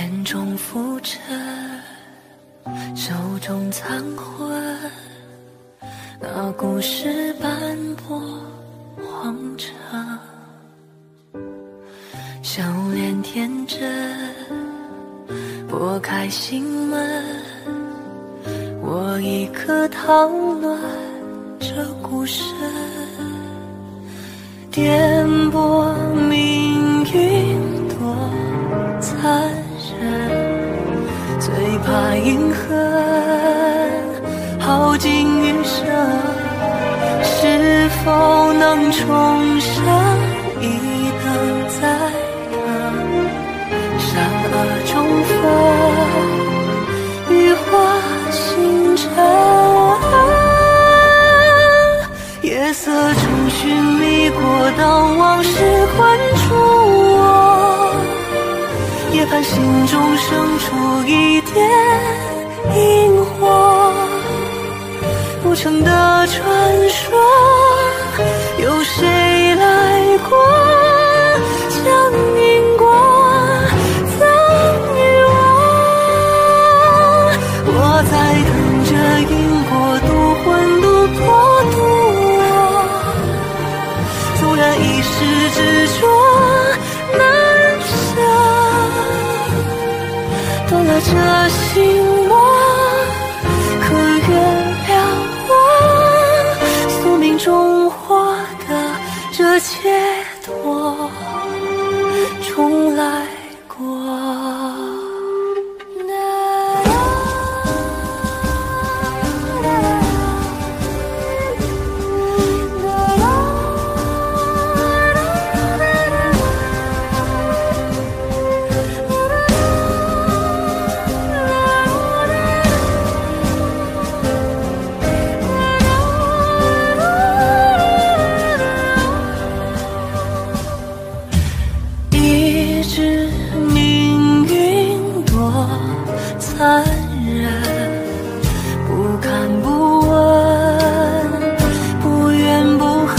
眼中浮沉，手中残魂，那故事斑驳荒尘，笑脸天真，拨开心门，我一颗烫乱这孤身，颠簸命运多残忍，最怕阴恨耗尽余生，是否能重生，亦能再等，善恶中分，羽化星辰，夜色中寻觅过当往事困住我，夜盼心中生出一点萤火，不成的传说，有谁来过，将因果赠予我，我在等着因果渡魂渡魄渡我，纵然一时执着难舍，断了这心魔，可原谅我宿命中获得这解脱，重来过。残忍，不看不问，不怨不恨，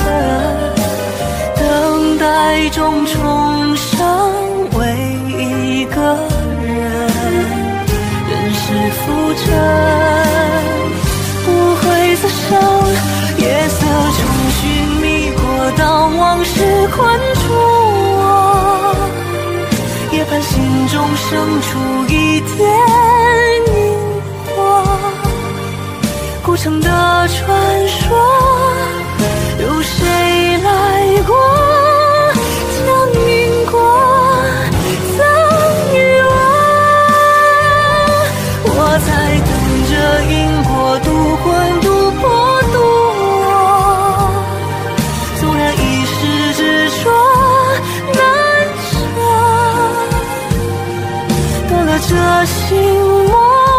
等待中重生为一个人，人世浮沉，不会再生，夜色中寻觅过当往事困住我，夜盼心中生出一点古城的传说，有谁来过，将因果赠予我，我在等着因果渡魂渡魄渡我，纵然一时执着难舍，断了这心魔，